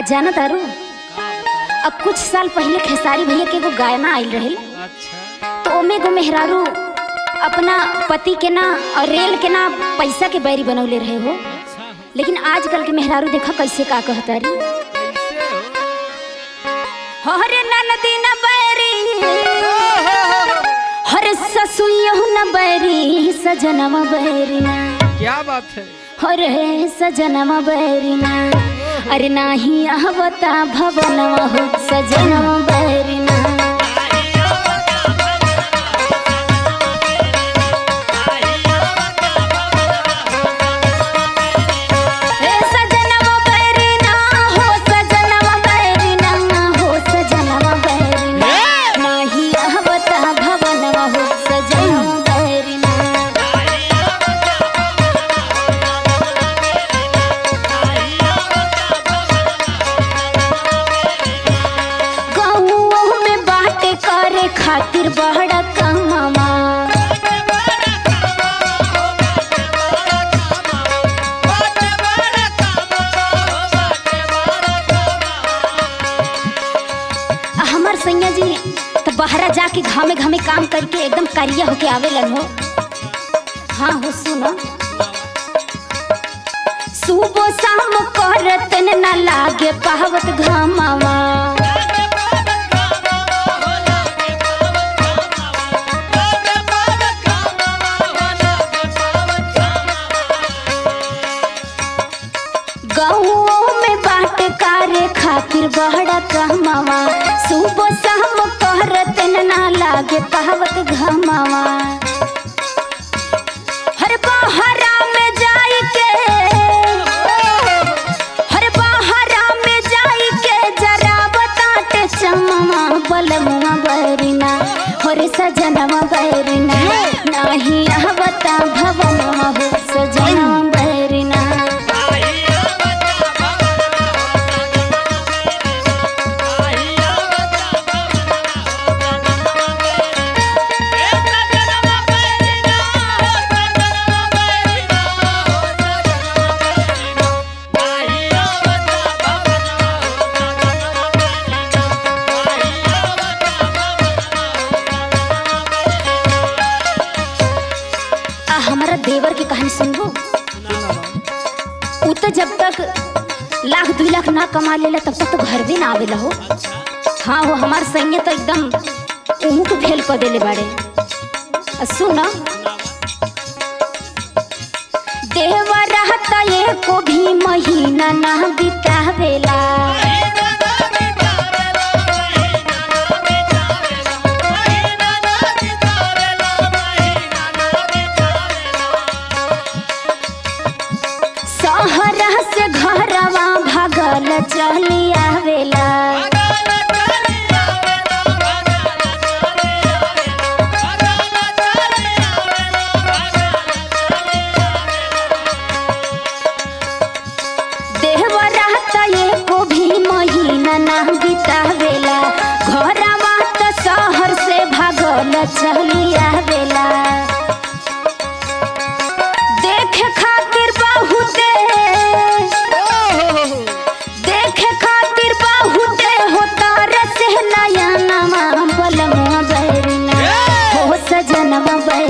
जाना तारू, अब कुछ साल पहले खेसारी भैया के एगो गाना आयल रहे। अच्छा। तो ओमे गो मेहरारू अपना पति के ना और रेल के ना पैसा के बैरी बनौले रहे हो। अच्छा। लेकिन आजकल के मेहरारू देखा कैसे का कहतारी। हरे ननदी न बैरी, हरे ससुइयो न बैरी, सजनवा बैरी ना। क्या बात है। हरे सजनवा बैरी ना, अरे नाही आवता भवनवा हो सजनवा बैरी ना। खातिर बड़ा कमावा, हमार सैया जी तो बहरा जाके घामे घामे काम करके एकदम करिया होके आवेलन हो। हाँ हो सुनो, सुबह शाम करतन न लागे पावत घामावा। गाँवों में बाट कारे खातिर बड़ा कमावा, सुबह शाम कहरतन ना लागे पावत घमावा। हर बहरा में जाई के, हर बहरा में जाई के जरा बताटे चमवा बलमुआ बैरिना, हर सजनवा बैरिना, नाही आवता भवनवा हो सजनवा बैरिना। हमारा देवर की कहानी सुनबो। उ तो जब तक लाख 2 लाख ना कमा लेला तब तक तो घर भी ना आवेला हो। हाँ हो हमार सैया तो एकदम उहू को फेल कर देले बाड़े। सुना, देवर रहता एको भी महीना ना बितावेला, सहरा से घरवा भागल चली आवेला। देवर रहता एको भी महीना ना बितावेला, घरवा तो शहर से भागल चली आवेला। देखे खातिर बहुते, देखे खातिर बहुते होता रसे नया नवा बलमुआ बैरिना, हो सजनवा बैरिना।